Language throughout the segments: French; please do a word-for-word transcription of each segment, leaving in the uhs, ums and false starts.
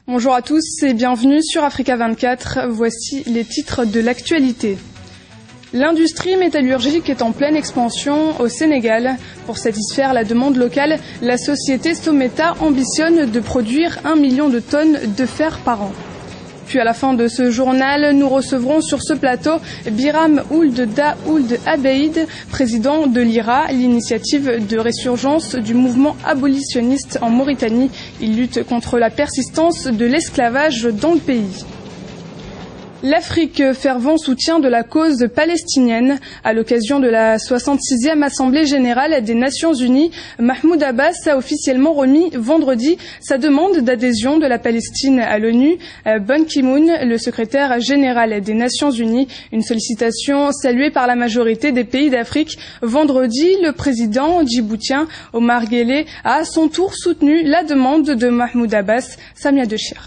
Bonjour à tous et bienvenue sur Africa vingt-quatre. Voici les titres de l'actualité. L'industrie métallurgique est en pleine expansion au Sénégal. Pour satisfaire la demande locale, la société Someta ambitionne de produire un million de tonnes de fer par an. Puis à la fin de ce journal, nous recevrons sur ce plateau Biram Ould Da Ould Abeid, président de l'I R A, l'initiative de résurgence du mouvement abolitionniste en Mauritanie. Il lutte contre la persistance de l'esclavage dans le pays. L'Afrique, fervent soutien de la cause palestinienne. À l'occasion de la soixante-sixième Assemblée générale des Nations unies, Mahmoud Abbas a officiellement remis vendredi sa demande d'adhésion de la Palestine à l'ONU. Ban Ki-moon, le secrétaire général des Nations unies, une sollicitation saluée par la majorité des pays d'Afrique. Vendredi, le président djiboutien Omar Guelleh a à son tour soutenu la demande de Mahmoud Abbas. Samia Dechir.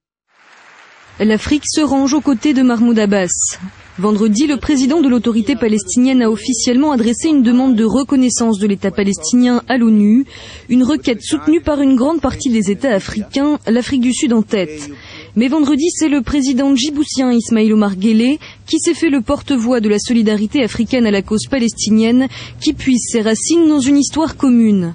L'Afrique se range aux côtés de Mahmoud Abbas. Vendredi, le président de l'autorité palestinienne a officiellement adressé une demande de reconnaissance de l'État palestinien à l'ONU, une requête soutenue par une grande partie des États africains, l'Afrique du Sud en tête. Mais vendredi, c'est le président djiboutien Ismaïl Omar Guelleh qui s'est fait le porte-voix de la solidarité africaine à la cause palestinienne, qui puise ses racines dans une histoire commune.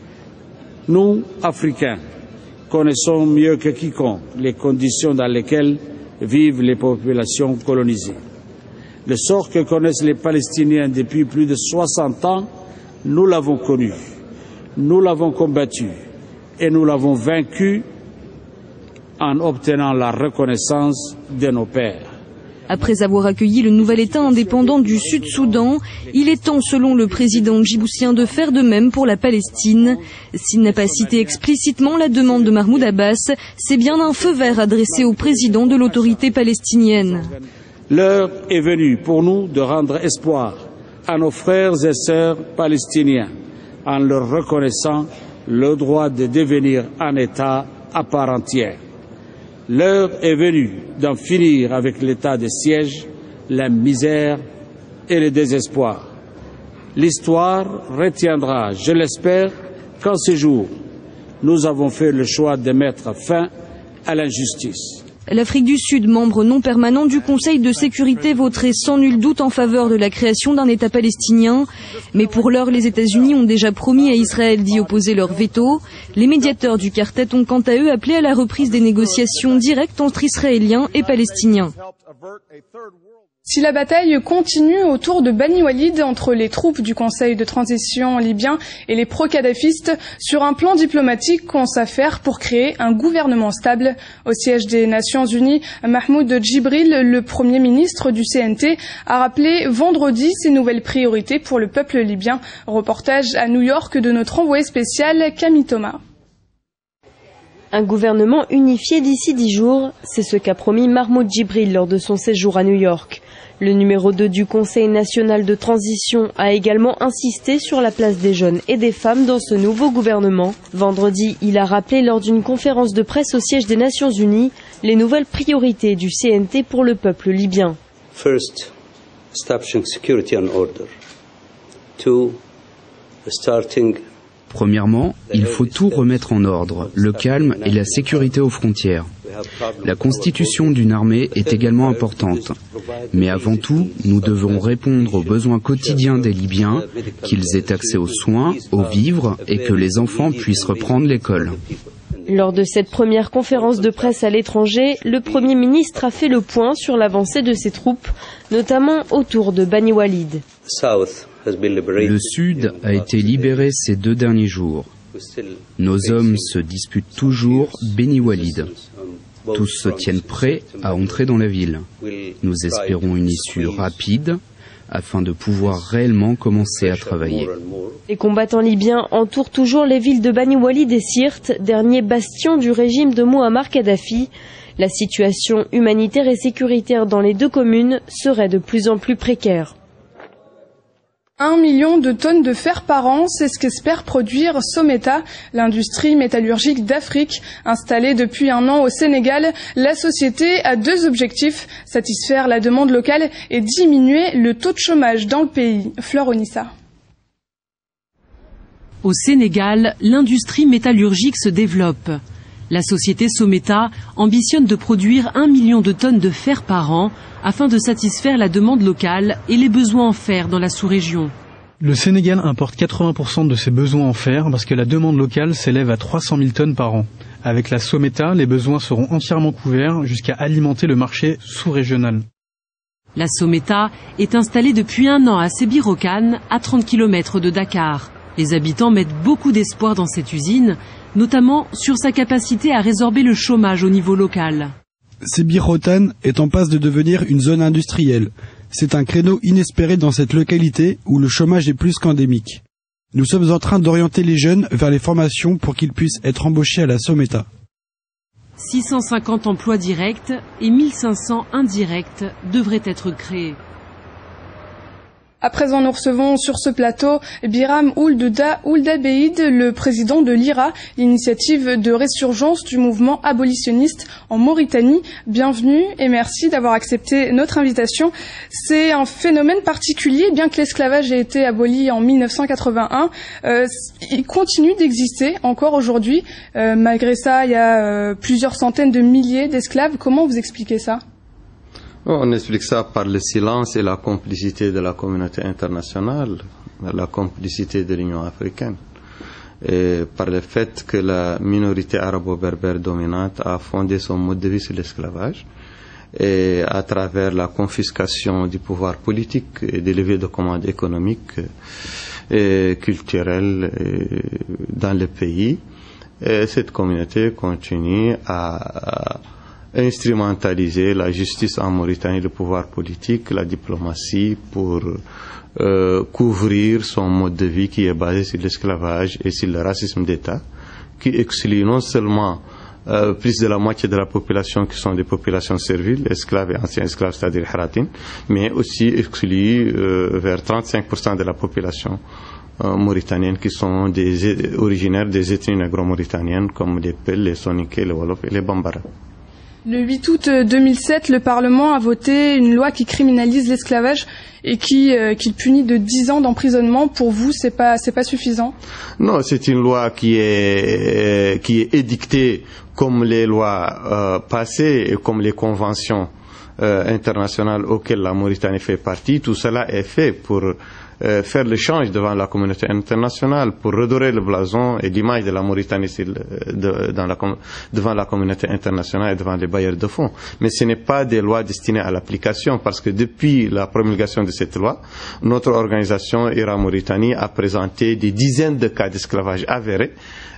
Nous, Africains, connaissons mieux que quiconque les conditions dans lesquelles vivent les populations colonisées. Le sort que connaissent les Palestiniens depuis plus de soixante ans, nous l'avons connu, nous l'avons combattu et nous l'avons vaincu en obtenant la reconnaissance de nos pères. Après avoir accueilli le nouvel État indépendant du Sud-Soudan, il est temps, selon le président djiboutien, de faire de même pour la Palestine. S'il n'a pas cité explicitement la demande de Mahmoud Abbas, c'est bien un feu vert adressé au président de l'autorité palestinienne. L'heure est venue pour nous de rendre espoir à nos frères et sœurs palestiniens en leur reconnaissant le droit de devenir un État à part entière. L'heure est venue d'en finir avec l'état de siège, la misère et le désespoir. L'histoire retiendra, je l'espère, qu'en ce jour, nous avons fait le choix de mettre fin à l'injustice. L'Afrique du Sud, membre non permanent du Conseil de sécurité, voterait sans nul doute en faveur de la création d'un État palestinien. Mais pour l'heure, les États-Unis ont déjà promis à Israël d'y opposer leur veto. Les médiateurs du quartet ont quant à eux appelé à la reprise des négociations directes entre Israéliens et Palestiniens. Si la bataille continue autour de Bani Walid entre les troupes du Conseil de transition libyen et les pro-kadhafistes, sur un plan diplomatique, qu'on s'affaire pour créer un gouvernement stable. Au siège des Nations Unies, Mahmoud Djibril, le Premier ministre du C N T, a rappelé vendredi ses nouvelles priorités pour le peuple libyen. Reportage à New York de notre envoyé spécial Camille Thomas. Un gouvernement unifié d'ici dix jours, c'est ce qu'a promis Mahmoud Djibril lors de son séjour à New York. Le numéro deux du Conseil national de transition a également insisté sur la place des jeunes et des femmes dans ce nouveau gouvernement. Vendredi, il a rappelé lors d'une conférence de presse au siège des Nations Unies les nouvelles priorités du C N T pour le peuple libyen. First, establishing security and order. Two, starting Premièrement, il faut tout remettre en ordre, le calme et la sécurité aux frontières. La constitution d'une armée est également importante. Mais avant tout, nous devons répondre aux besoins quotidiens des Libyens, qu'ils aient accès aux soins, aux vivres et que les enfants puissent reprendre l'école. Lors de cette première conférence de presse à l'étranger, le Premier ministre a fait le point sur l'avancée de ses troupes, notamment autour de Bani Walid. Le Sud a été libéré ces deux derniers jours. Nos hommes se disputent toujours Beni Walid. Tous se tiennent prêts à entrer dans la ville. Nous espérons une issue rapide afin de pouvoir réellement commencer à travailler. Les combattants libyens entourent toujours les villes de Bani Walid et Sirte, dernier bastion du régime de Mouammar Kadhafi. La situation humanitaire et sécuritaire dans les deux communes serait de plus en plus précaire. Un million de tonnes de fer par an, c'est ce qu'espère produire Someta, l'industrie métallurgique d'Afrique. Installée depuis un an au Sénégal, la société a deux objectifs, satisfaire la demande locale et diminuer le taux de chômage dans le pays. Fleur Onissa. Au Sénégal, l'industrie métallurgique se développe. La société Someta ambitionne de produire un million de tonnes de fer par an afin de satisfaire la demande locale et les besoins en fer dans la sous-région. Le Sénégal importe quatre-vingts pour cent de ses besoins en fer parce que la demande locale s'élève à trois cent mille tonnes par an. Avec la Someta, les besoins seront entièrement couverts jusqu'à alimenter le marché sous-régional. La Someta est installée depuis un an à Sébirokane, à trente kilomètres de Dakar. Les habitants mettent beaucoup d'espoir dans cette usine, notamment sur sa capacité à résorber le chômage au niveau local. Sébirokane est en passe de devenir une zone industrielle. C'est un créneau inespéré dans cette localité où le chômage est plus qu'endémique. Nous sommes en train d'orienter les jeunes vers les formations pour qu'ils puissent être embauchés à la Someta. six cent cinquante emplois directs et mille cinq cents indirects devraient être créés. À présent, nous recevons sur ce plateau Biram Ould Abeid, le président de l'I R A, l'initiative de résurgence du mouvement abolitionniste en Mauritanie. Bienvenue et merci d'avoir accepté notre invitation. C'est un phénomène particulier, bien que l'esclavage ait été aboli en mille neuf cent quatre-vingt-un, euh, il continue d'exister encore aujourd'hui. Euh, malgré ça, il y a euh, plusieurs centaines de milliers d'esclaves. Comment vous expliquez ça ? On explique ça par le silence et la complicité de la communauté internationale, la complicité de l'Union africaine, et par le fait que la minorité arabo-berbère dominante a fondé son mode de vie sur l'esclavage, et à travers la confiscation du pouvoir politique et des leviers de commande économique et culturelle dans le pays, et cette communauté continue à instrumentaliser la justice en Mauritanie, le pouvoir politique, la diplomatie pour euh, couvrir son mode de vie qui est basé sur l'esclavage et sur le racisme d'État, qui exclut non seulement euh, plus de la moitié de la population qui sont des populations serviles, esclaves et anciens esclaves, c'est-à-dire haratin, mais aussi exclut euh, vers trente-cinq pour cent de la population euh, mauritanienne qui sont des, originaires des ethnies négro-mauritaniennes comme les Peuls, les Soninké, les Wolofs et les Bambara. Le huit août deux mille sept, le Parlement a voté une loi qui criminalise l'esclavage et qui, euh, qui le punit de dix ans d'emprisonnement. Pour vous, c'est pas, c'est pas suffisant? Non, c'est une loi qui est, qui est édictée comme les lois euh, passées et comme les conventions euh, internationales auxquelles la Mauritanie fait partie. Tout cela est fait pour euh, faire le change devant la communauté internationale, pour redorer le blason et l'image de la Mauritanie de, dans la, devant la communauté internationale et devant les bailleurs de fonds. Mais ce n'est pas des lois destinées à l'application, parce que depuis la promulgation de cette loi, notre organisation I R A Mauritanie a présenté des dizaines de cas d'esclavage avérés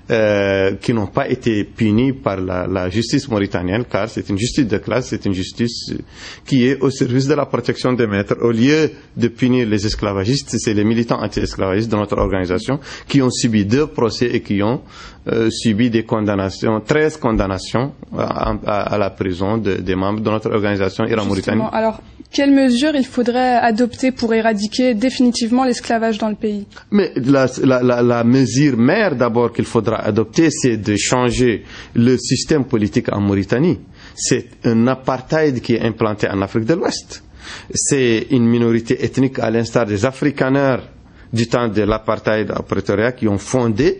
Euh, qui n'ont pas été punis par la, la justice mauritanienne, car c'est une justice de classe, c'est une justice qui est au service de la protection des maîtres. Au lieu de punir les esclavagistes, c'est les militants anti-esclavagistes de notre organisation qui ont subi deux procès et qui ont euh, subi des condamnations, treize condamnations à, à, à la prison de, des membres de notre organisation I R A Mauritanie. Alors, quelles mesures il faudrait adopter pour éradiquer définitivement l'esclavage dans le pays? Mais la, la, la, la mesure mère d'abord qu'il faudra adopter, c'est de changer le système politique en Mauritanie. C'est un apartheid qui est implanté en Afrique de l'Ouest. C'est une minorité ethnique à l'instar des Afrikaners du temps de l'apartheid à Pretoria qui ont fondé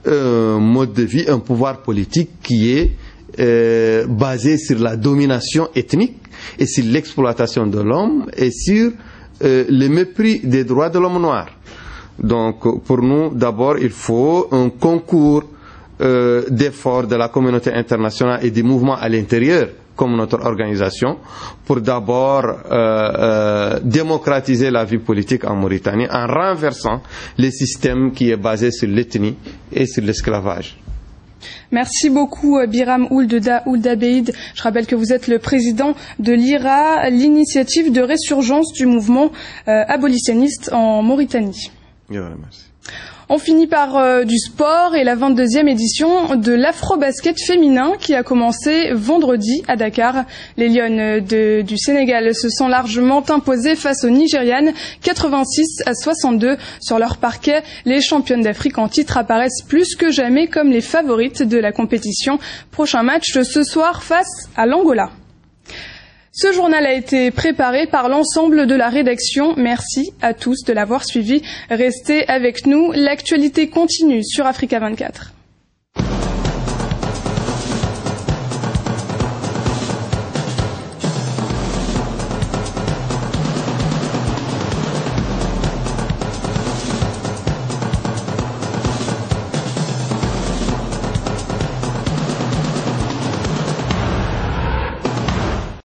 un mode de vie, un pouvoir politique qui est euh, basé sur la domination ethnique et sur l'exploitation de l'homme et sur euh, le mépris des droits de l'homme noir. Donc, pour nous, d'abord, il faut un concours euh, d'efforts de la communauté internationale et des mouvements à l'intérieur, comme notre organisation, pour d'abord euh, euh, démocratiser la vie politique en Mauritanie en renversant le système qui est basé sur l'ethnie et sur l'esclavage. Merci beaucoup Biram Ould Abeid. Je rappelle que vous êtes le président de l'I R A, l'initiative de résurgence du mouvement euh, abolitionniste en Mauritanie. Merci. On finit par euh, du sport et la vingt-deuxième édition de l'Afro-Basket féminin qui a commencé vendredi à Dakar. Les Lionnes de, du Sénégal se sont largement imposées face aux Nigérianes, quatre-vingt-six à soixante-deux sur leur parquet. Les championnes d'Afrique en titre apparaissent plus que jamais comme les favorites de la compétition. Prochain match ce soir face à l'Angola. Ce journal a été préparé par l'ensemble de la rédaction. Merci à tous de l'avoir suivi. Restez avec nous. L'actualité continue sur Africa vingt-quatre.